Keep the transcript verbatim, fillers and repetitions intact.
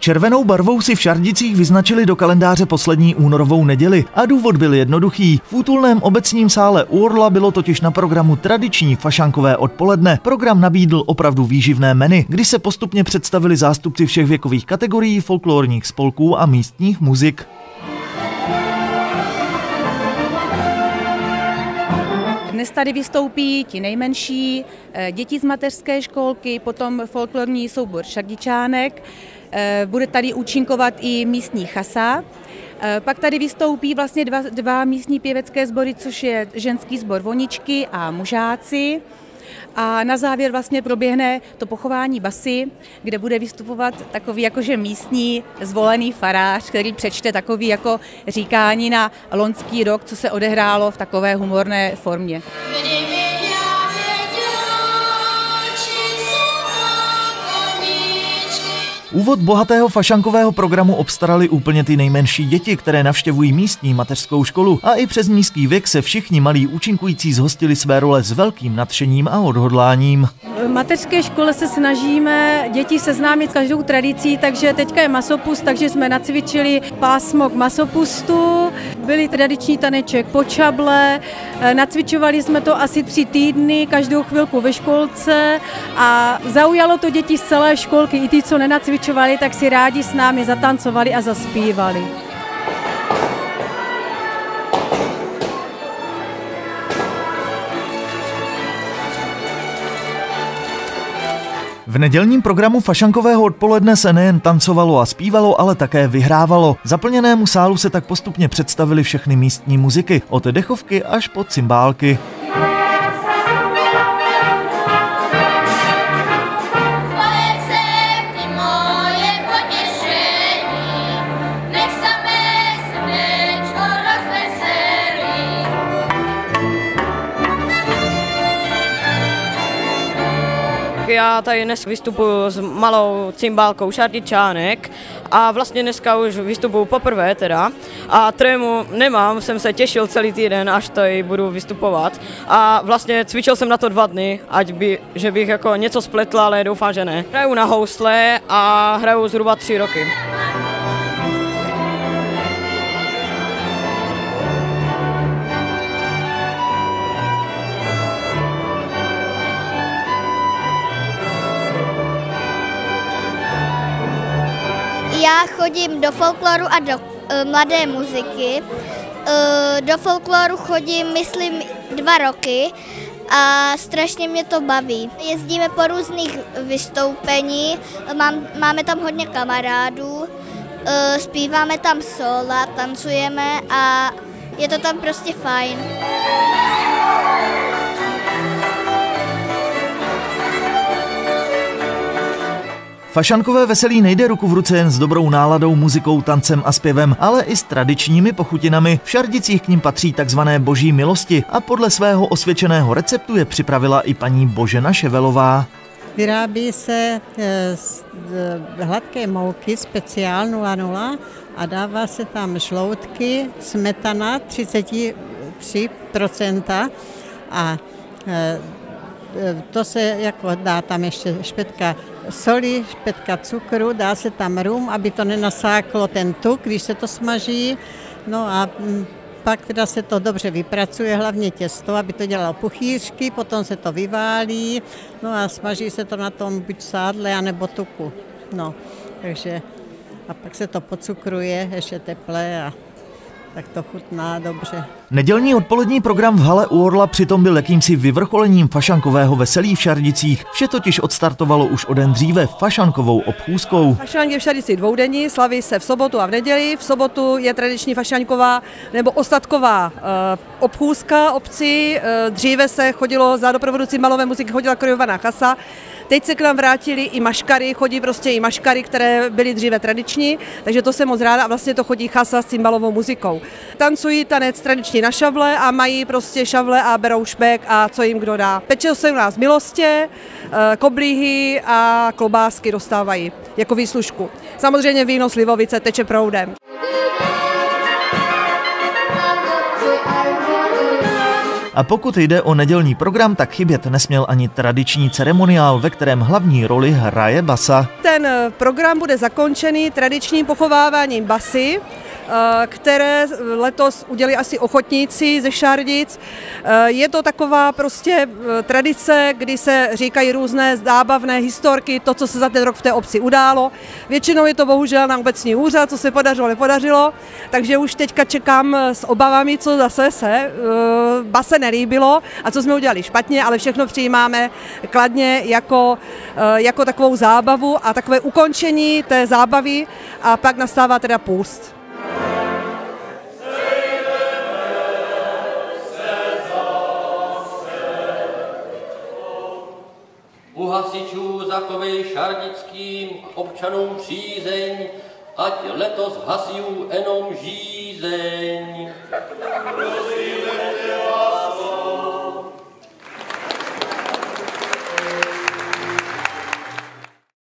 Červenou barvou si v Šardicích vyznačili do kalendáře poslední únorovou neděli a důvod byl jednoduchý. V útulném obecním sále u Orla bylo totiž na programu tradiční fašankové odpoledne. Program nabídl opravdu výživné menu, kdy se postupně představili zástupci všech věkových kategorií, folklorních spolků a místních muzik. Dnes tady vystoupí ti nejmenší, děti z mateřské školky, potom folklorní soubor Šardičánek, bude tady účinkovat i místní chasa. Pak tady vystoupí vlastně dva, dva místní pěvecké sbory, což je ženský sbor Voničky a Mužáci. A na závěr vlastně proběhne to pochování basy, kde bude vystupovat takový jakože místní zvolený farář, který přečte takový jako říkání na loňský rok, co se odehrálo v takové humorné formě. Úvod bohatého fašankového programu obstarali úplně ty nejmenší děti, které navštěvují místní mateřskou školu, a i přes nízký věk se všichni malí účinkující zhostili své role s velkým nadšením a odhodláním. V mateřské škole se snažíme děti seznámit s každou tradicí, takže teďka je masopust, takže jsme nacvičili pásmo k masopustu, byly tradiční taneček počable, nacvičovali jsme to asi tři týdny, každou chvilku ve školce a zaujalo to děti z celé školky, i ty, co nenacvičovali, tak si rádi s námi zatancovali a zaspívali. V nedělním programu fašankového odpoledne se nejen tancovalo a zpívalo, ale také vyhrávalo. Zaplněnému sálu se tak postupně představily všechny místní muziky, od dechovky až po cymbálky. Já tady dnes vystupuji s malou cymbálkou Šardičánek a vlastně dneska už vystupuji poprvé teda a trému nemám, jsem se těšil celý týden, až tady budu vystupovat a vlastně cvičil jsem na to dva dny, ať by, že bych jako něco spletl, ale doufám, že ne. Hraju na housle a hraju zhruba tři roky. Já chodím do folkloru a do uh, mladé muziky. Uh, do folkloru chodím, myslím, dva roky a strašně mě to baví. Jezdíme po různých vystoupení, mám, máme tam hodně kamarádů, uh, zpíváme tam sóla, tancujeme a je to tam prostě fajn. Fašankové veselí nejde ruku v ruce jen s dobrou náladou, muzikou, tancem a zpěvem, ale i s tradičními pochutinami. V Šardicích k nim patří takzvané boží milosti a podle svého osvědčeného receptu je připravila i paní Božena Ševelová. Vyrábí se z hladké mouky speciál nula nula a dává se tam žloutky, smetana třicet tři procent a to se jako dá tam ještě špetka soli, špetka cukru, dá se tam rum, aby to nenasáklo ten tuk, když se to smaží. No a pak teda se to dobře vypracuje, hlavně těsto, aby to dělalo puchýřky, potom se to vyválí, no a smaží se to na tom buď sádle, anebo tuku. No, takže a pak se to pocukruje, ještě teplé a tak to chutná dobře. Nedělní odpolední program v hale u Orla přitom byl jakýmsi vyvrcholením fašankového veselí v Šardicích. Vše totiž odstartovalo už o den dříve fašankovou obchůzkou. Fašank je v Šardicích dvoudenní, slaví se v sobotu a v neděli. V sobotu je tradiční fašanková nebo ostatková uh, obchůzka obcí. Uh, dříve se chodilo za doprovodu cymbalové muziky, chodila koreografovaná chasa. Teď se k nám vrátili i maškary, chodí prostě i maškary, které byly dříve tradiční, takže to jsem moc ráda a vlastně to chodí chasa s cymbalovou muzikou. Tancují tanec tradiční na šavle a mají prostě šavle a berou špek a co jim kdo dá. Peče se u nás milostě, koblihy a klobásky dostávají jako výslužku. Samozřejmě víno slivovice teče proudem. A pokud jde o nedělní program, tak chybět nesměl ani tradiční ceremoniál, ve kterém hlavní roli hraje basa. Ten program bude zakončený tradičním pochováváním basy, které letos udělali asi ochotníci ze Šardic. Je to taková prostě tradice, kdy se říkají různé zábavné historky, to, co se za ten rok v té obci událo. Většinou je to bohužel na obecní úřad, co se podařilo, nepodařilo, takže už teďka čekám s obavami, co zase se base nelíbilo a co jsme udělali špatně, ale všechno přijímáme kladně jako, jako takovou zábavu a takové ukončení té zábavy a pak nastává teda půst. U hasičů zachovej šardickým občanům přízeň, ať letos hasijú jenom žízeň. Prosíme tě,